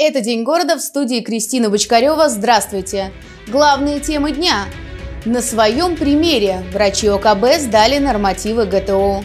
Это «День города», в студии Кристина Бочкарева. Здравствуйте! Главные темы дня. На своем примере врачи ОКБ сдали нормативы ГТО.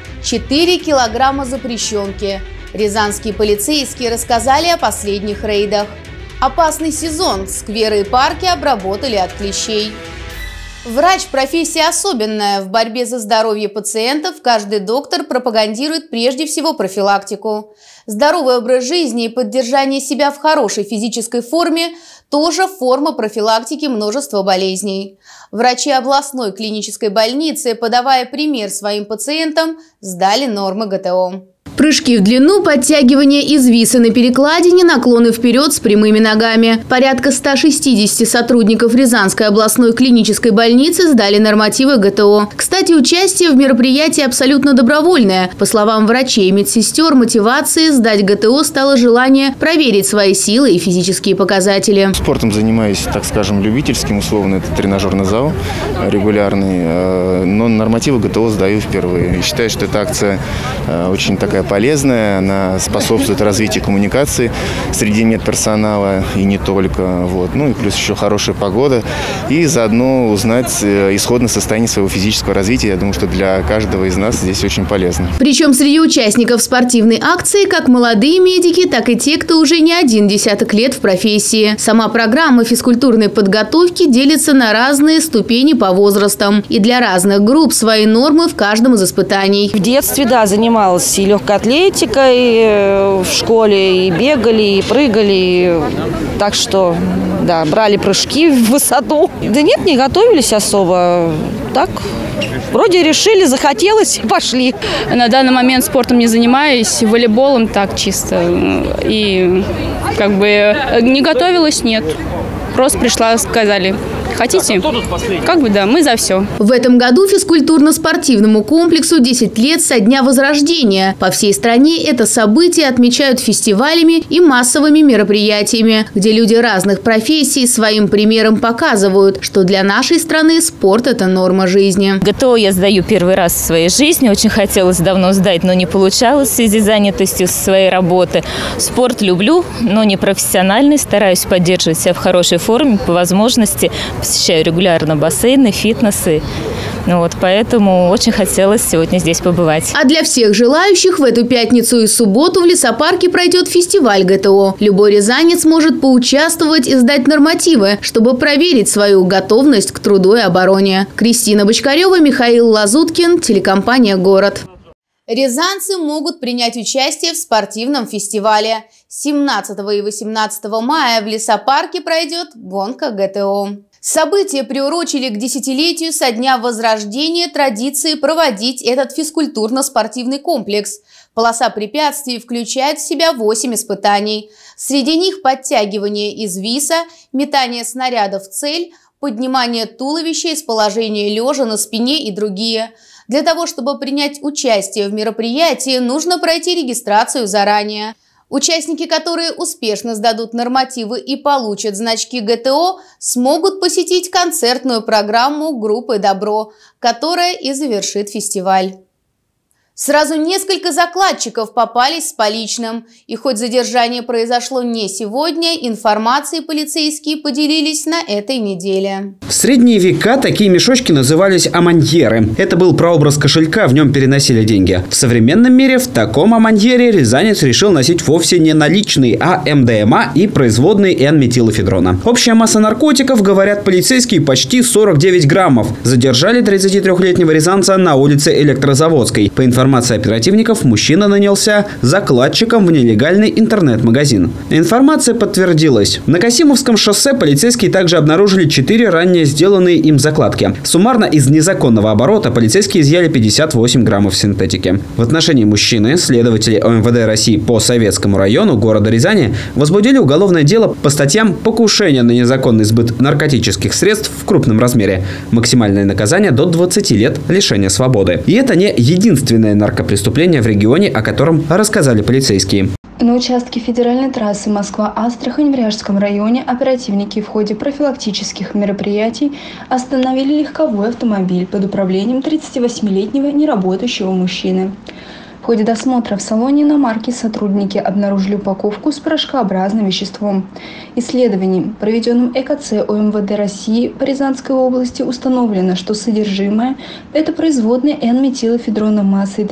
4 килограмма запрещенки. Рязанские полицейские рассказали о последних рейдах. Опасный сезон. Скверы и парки обработали от клещей. Врач – профессия особенная. В борьбе за здоровье пациентов каждый доктор пропагандирует прежде всего профилактику. Здоровый образ жизни и поддержание себя в хорошей физической форме – тоже форма профилактики множества болезней. Врачи областной клинической больницы, подавая пример своим пациентам, сдали нормы ГТО. Прыжки в длину, подтягивания из виса на перекладине, наклоны вперед с прямыми ногами. Порядка 160 сотрудников Рязанской областной клинической больницы сдали нормативы ГТО. Кстати, участие в мероприятии абсолютно добровольное. По словам врачей и медсестер, мотивацией сдать ГТО стало желание проверить свои силы и физические показатели. Спортом занимаюсь, так скажем, любительским, условно, это тренажерный зал регулярный, но нормативы ГТО сдаю впервые. И считаю, что эта акция очень такая полезная, она способствует развитию коммуникации среди медперсонала и не только. Ну и плюс еще хорошая погода. И заодно узнать исходное состояние своего физического развития. Я думаю, что для каждого из нас здесь очень полезно. Причем среди участников спортивной акции как молодые медики, так и те, кто уже не один десяток лет в профессии. Сама программа физкультурной подготовки делится на разные ступени по возрастам. И для разных групп свои нормы в каждом из испытаний. В детстве, да, занималась и легкой атлетикой в школе, и бегали, и прыгали. Так что, да, брали прыжки в высоту. Да нет, не готовились особо. Так, вроде решили, захотелось, пошли. На данный момент спортом не занимаюсь, волейболом так чисто. И как бы не готовилась, нет. Просто пришла, сказали. Хотите? Как бы да, мы за все. В этом году физкультурно-спортивному комплексу 10 лет со дня возрождения. По всей стране это событие отмечают фестивалями и массовыми мероприятиями, где люди разных профессий своим примером показывают, что для нашей страны спорт – это норма жизни. ГТО я сдаю первый раз в своей жизни. Очень хотелось давно сдать, но не получалось в связи с занятостью своей работы. Спорт люблю, но не профессиональный. Стараюсь поддерживать себя в хорошей форме по возможности. Посещаю регулярно бассейны, фитнесы. Поэтому очень хотелось сегодня здесь побывать. А для всех желающих в эту пятницу и субботу в лесопарке пройдет фестиваль ГТО. Любой рязанец может поучаствовать и сдать нормативы, чтобы проверить свою готовность к труду и обороне. Кристина Бочкарева, Михаил Лазуткин, телекомпания «Город». Рязанцы могут принять участие в спортивном фестивале. 17 и 18 мая в лесопарке пройдет гонка ГТО. Событие приурочили к десятилетию со дня возрождения традиции проводить этот физкультурно-спортивный комплекс. Полоса препятствий включает в себя 8 испытаний. Среди них подтягивание из виса, метание снарядов в цель, поднимание туловища из положения лежа на спине и другие. Для того, чтобы принять участие в мероприятии, нужно пройти регистрацию заранее. Участники, которые успешно сдадут нормативы и получат значки ГТО, смогут посетить концертную программу группы «Добро», которая и завершит фестиваль. Сразу несколько закладчиков попались с поличным. И хоть задержание произошло не сегодня, информацией полицейские поделились на этой неделе. В средние века такие мешочки назывались аманьеры. Это был прообраз кошелька, в нем переносили деньги. В современном мире в таком аманьере рязанец решил носить вовсе не наличные, а МДМА и производные N-метилофедрона. Общая масса наркотиков, говорят полицейские, почти 49 граммов. Задержали 33-летнего рязанца на улице Электрозаводской. По информации оперативников, мужчина нанялся закладчиком в нелегальный интернет-магазин. Информация подтвердилась. На Касимовском шоссе полицейские также обнаружили 4 ранее сделанные им закладки. Суммарно из незаконного оборота полицейские изъяли 58 граммов синтетики. В отношении мужчины следователи ОМВД России по Советскому району города Рязани возбудили уголовное дело по статьям покушения на незаконный сбыт наркотических средств в крупном размере. Максимальное наказание до 20 лет лишения свободы. И это не единственное наркопреступление в регионе, о котором рассказали полицейские. На участке федеральной трассы Москва-Астрахань в Ряжском районе оперативники в ходе профилактических мероприятий остановили легковой автомобиль под управлением 38-летнего неработающего мужчины. В ходе досмотра в салоне иномарки сотрудники обнаружили упаковку с порошкообразным веществом. Исследованием, проведенным ЭКЦ ОМВД России по Рязанской области, установлено, что содержимое – это производная N-метилофедрона массой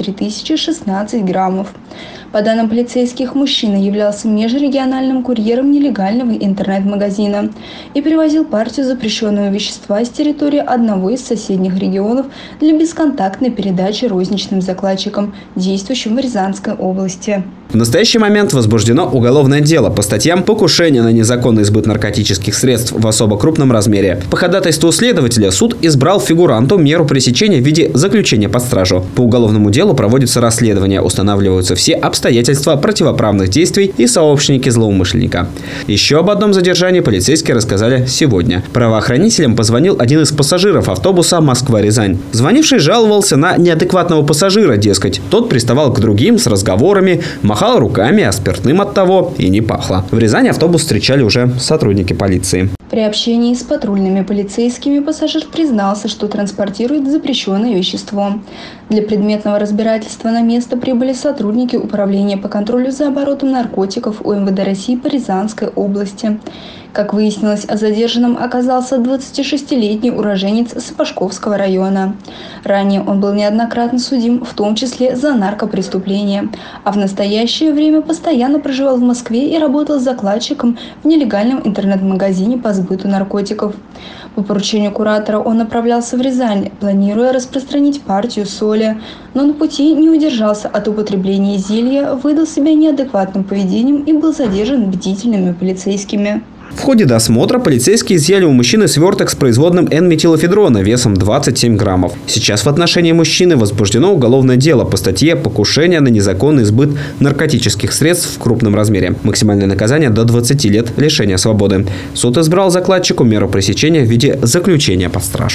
3016 граммов. По данным полицейских, мужчина являлся межрегиональным курьером нелегального интернет-магазина и перевозил партию запрещенного вещества с территории одного из соседних регионов для бесконтактной передачи розничным закладчикам, действующим в Рязанской области. В настоящий момент возбуждено уголовное дело по статьям покушения на незаконный сбыт наркотических средств в особо крупном размере. По ходатайству следователя суд избрал фигуранту меру пресечения в виде заключения под стражу. По уголовному делу проводится расследование, устанавливаются все обстоятельства противоправных действий и сообщники злоумышленника. Еще об одном задержании полицейские рассказали сегодня. Правоохранителям позвонил один из пассажиров автобуса «Москва-Рязань». Звонивший жаловался на неадекватного пассажира, дескать, тот приставал к другим с разговорами, махал руками, а спиртным от того и не пахло. В Рязани автобус встречали уже сотрудники полиции. При общении с патрульными полицейскими пассажир признался, что транспортирует запрещенное вещество. Для предметного разбирательства на место прибыли сотрудники Управления по контролю за оборотом наркотиков УМВД России по Рязанской области. Как выяснилось, задержанным оказался 26-летний уроженец Сапожковского района. Ранее он был неоднократно судим, в том числе за наркопреступления, а в настоящее время постоянно проживал в Москве и работал закладчиком в нелегальном интернет-магазине по сбыту наркотиков. По поручению куратора он направлялся в Рязань, планируя распространить партию соли, но на пути не удержался от употребления зелья, выдал себя неадекватным поведением и был задержан бдительными полицейскими. В ходе досмотра полицейские изъяли у мужчины сверток с производным N-метилофедрона весом 27 граммов. Сейчас в отношении мужчины возбуждено уголовное дело по статье «Покушение на незаконный сбыт наркотических средств в крупном размере». Максимальное наказание до 20 лет лишения свободы. Суд избрал закладчику меру пресечения в виде заключения под стражу.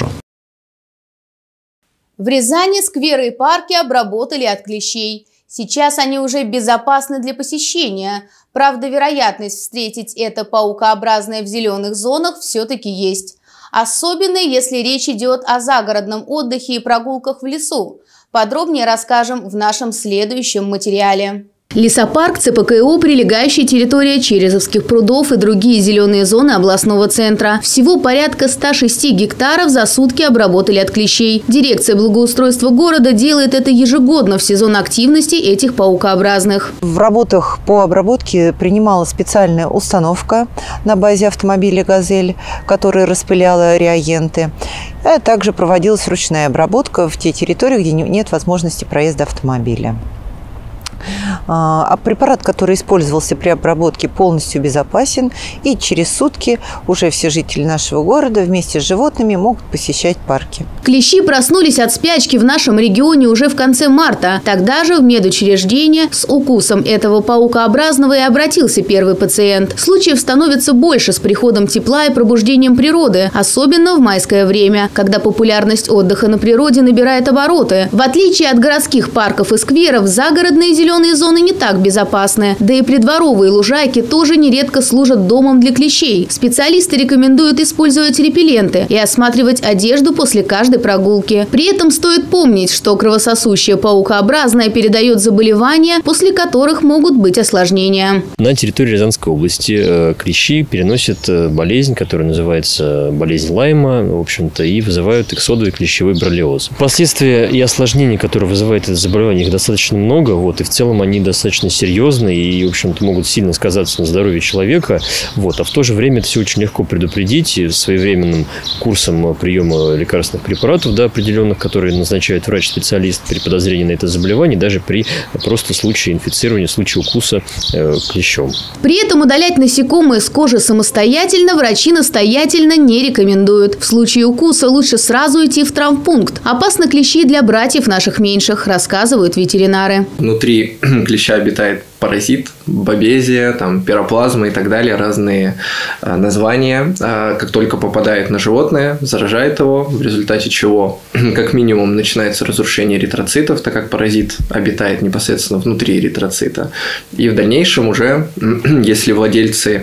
В Рязани скверы и парки обработали от клещей. Сейчас они уже безопасны для посещения. Правда, вероятность встретить это паукообразное в зеленых зонах все-таки есть. Особенно, если речь идет о загородном отдыхе и прогулках в лесу. Подробнее расскажем в нашем следующем материале. Лесопарк ЦПКО, прилегающая территория Черезовских прудов и другие зеленые зоны областного центра. Всего порядка 106 гектаров за сутки обработали от клещей. Дирекция благоустройства города делает это ежегодно в сезон активности этих паукообразных. В работах по обработке принимала специальная установка на базе автомобиля «Газель», которая распыляла реагенты. А также проводилась ручная обработка в те территории, где нет возможности проезда автомобиля. А препарат, который использовался при обработке, полностью безопасен, и через сутки уже все жители нашего города вместе с животными могут посещать парки. Клещи проснулись от спячки в нашем регионе уже в конце марта. Тогда же в медучреждение с укусом этого паукообразного и обратился первый пациент. Случаев становится больше с приходом тепла и пробуждением природы, особенно в майское время, когда популярность отдыха на природе набирает обороты. В отличие от городских парков и скверов, загородные зеленые зоны не так безопасны. Да и придворовые лужайки тоже нередко служат домом для клещей. Специалисты рекомендуют использовать репелленты и осматривать одежду после каждой прогулки. При этом стоит помнить, что кровососущее паукообразное передает заболевания, после которых могут быть осложнения. На территории Рязанской области клещи переносят болезнь, которая называется болезнь Лайма, в общем-то, и вызывают эксодовый клещевой боррелиоз. Последствия и осложнения, которые вызывает это заболевание, их достаточно много, и в целом они достаточно серьезные и, в общем-то, могут сильно сказаться на здоровье человека. А в то же время это все очень легко предупредить своевременным курсом приема лекарственных препаратов, определенных, которые назначает врач-специалист при подозрении на это заболевание, даже при просто случае инфицирования, случае укуса клещом. При этом удалять насекомые с кожи самостоятельно врачи настоятельно не рекомендуют. В случае укуса лучше сразу идти в травмпункт. Опасны клещи для братьев наших меньших, рассказывают ветеринары. Внутри клеща обитает паразит, бабезия, пироплазма и так далее, разные названия. Как только попадает на животное, заражает его, в результате чего, как минимум, начинается разрушение эритроцитов, так как паразит обитает непосредственно внутри эритроцита. И в дальнейшем уже, если владельцы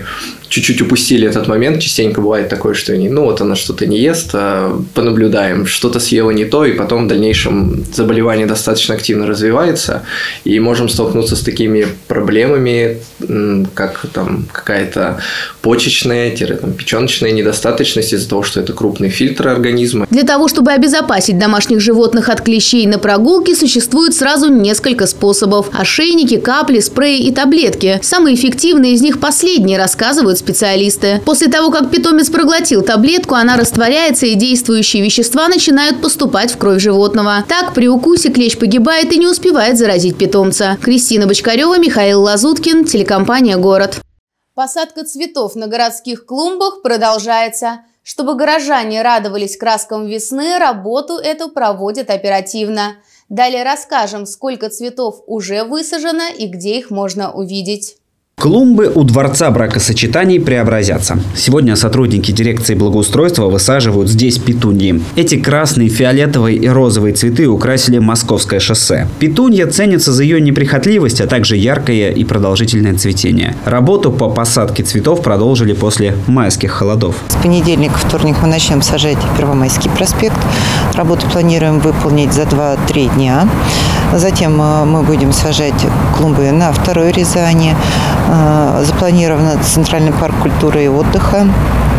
чуть-чуть упустили этот момент. Частенько бывает такое, что они, вот она что-то не ест, понаблюдаем, что-то съела не то, и потом в дальнейшем заболевание достаточно активно развивается, и можем столкнуться с такими проблемами, как там какая-то почечная, печеночная недостаточность из-за того, что это крупные фильтры организма. Для того, чтобы обезопасить домашних животных от клещей на прогулке, существует сразу несколько способов. Ошейники, капли, спреи и таблетки. Самые эффективные из них последние, рассказывают специалисты. После того, как питомец проглотил таблетку, она растворяется, и действующие вещества начинают поступать в кровь животного. Так, при укусе клещ погибает и не успевает заразить питомца. Кристина Бочкарева, Михаил Лазуткин, телекомпания «Город». Посадка цветов на городских клумбах продолжается. Чтобы горожане радовались краскам весны, работу эту проводят оперативно. Далее расскажем, сколько цветов уже высажено и где их можно увидеть. Клумбы у Дворца бракосочетаний преобразятся. Сегодня сотрудники дирекции благоустройства высаживают здесь петуньи. Эти красные, фиолетовые и розовые цветы украсили Московское шоссе. Петунья ценится за ее неприхотливость, а также яркое и продолжительное цветение. Работу по посадке цветов продолжили после майских холодов. С понедельника, вторник мы начнем сажать Первомайский проспект. Работу планируем выполнить за 2-3 дня. Затем мы будем сажать клумбы на Второй Рязани. Запланирован Центральный парк культуры и отдыха.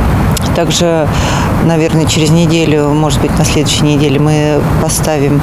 Также, наверное, через неделю, может быть, на следующей неделе мы поставим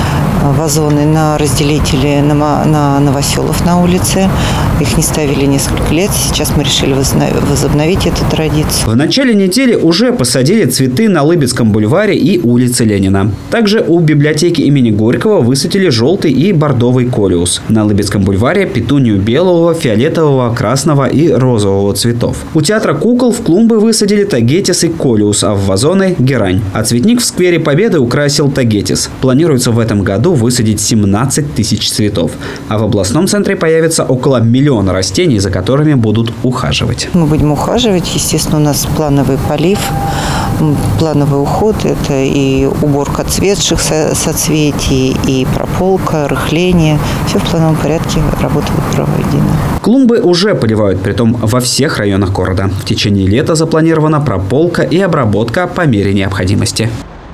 вазоны на разделители на Новоселов на улице. Их не ставили несколько лет. Сейчас мы решили возобновить эту традицию. В начале недели уже посадили цветы на Лыбецком бульваре и улице Ленина. Также у библиотеки имени Горького высадили желтый и бордовый колиус. На Лыбецком бульваре петунью белого, фиолетового, красного и розового цветов. У театра кукол в клумбы высадили тагетис и колиус, а в вазоны – герань. А цветник в сквере Победы украсил тагетис. Планируется в этом году высадить 17 тысяч цветов. А в областном центре появится около миллиона растений, за которыми будут ухаживать. Мы будем ухаживать. Естественно, у нас плановый полив, плановый уход. Это и уборка отцветших соцветий, и прополка, рыхление. Все в плановом порядке, работа будет проведена. Клумбы уже поливают, притом во всех районах города. В течение лета запланирована прополка и обработка по мере необходимости.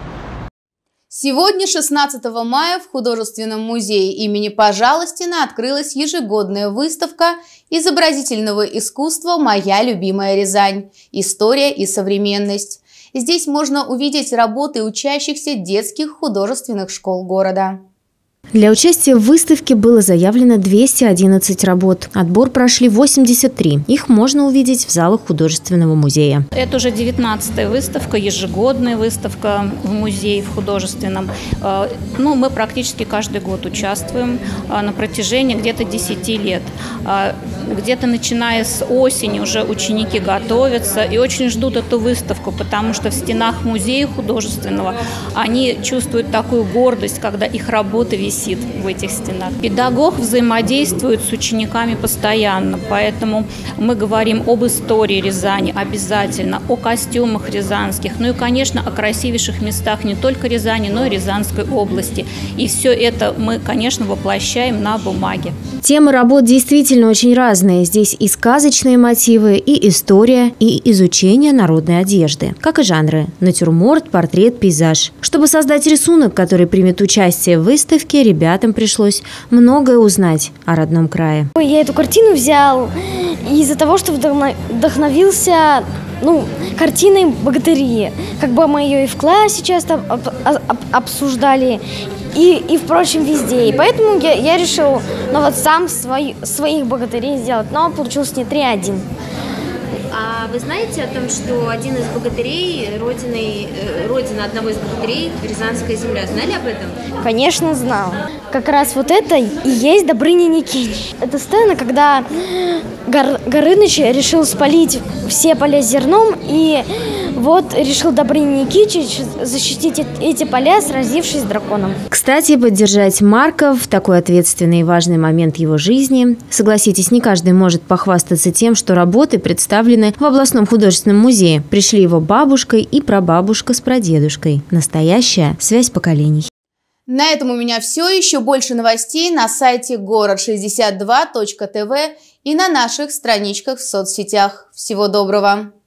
Сегодня, 16 мая, в Художественном музее имени Пожалостина открылась ежегодная выставка изобразительного искусства «Моя любимая Рязань. История и современность». Здесь можно увидеть работы учащихся детских художественных школ города. Для участия в выставке было заявлено 211 работ. Отбор прошли 83. Их можно увидеть в залах художественного музея. Это уже 19-я выставка, ежегодная выставка в музее, в художественном. Мы практически каждый год участвуем на протяжении где-то 10 лет. Где-то начиная с осени уже ученики готовятся и очень ждут эту выставку, потому что в стенах музея художественного они чувствуют такую гордость, когда их работа висит в этих стенах. Педагог взаимодействует с учениками постоянно, поэтому мы говорим об истории Рязани обязательно, о костюмах рязанских, и, конечно, о красивейших местах не только Рязани, но и Рязанской области. И все это мы, конечно, воплощаем на бумаге. Темы работ действительно очень разные. Здесь и сказочные мотивы, и история, и изучение народной одежды. Как и жанры – натюрморт, портрет, пейзаж. Чтобы создать рисунок, который примет участие в выставке, ребятам пришлось многое узнать о родном крае. Я эту картину взял из-за того, что вдохновился картиной «Богатыри». Мы ее и в классе часто обсуждали, и впрочем, везде. И поэтому я решил сам своих богатырей сделать, но получилось не 3-1. А вы знаете о том, что один из богатырей, родина одного из богатырей – Рязанская земля? Знали об этом? Конечно, знал. Как раз это и есть Добрыня Никитич. Это сцена, когда Горыныч решил спалить все поля зерном, и решил Добрыня Никитич защитить эти поля, сразившись с драконом. Кстати, поддержать Марка в такой ответственный и важный момент его жизни. Согласитесь, не каждый может похвастаться тем, что работы представлены в областном художественном музее. Пришли его бабушка и прабабушка с прадедушкой. Настоящая связь поколений. На этом у меня все. Еще больше новостей на сайте город62.тв и на наших страничках в соцсетях. Всего доброго!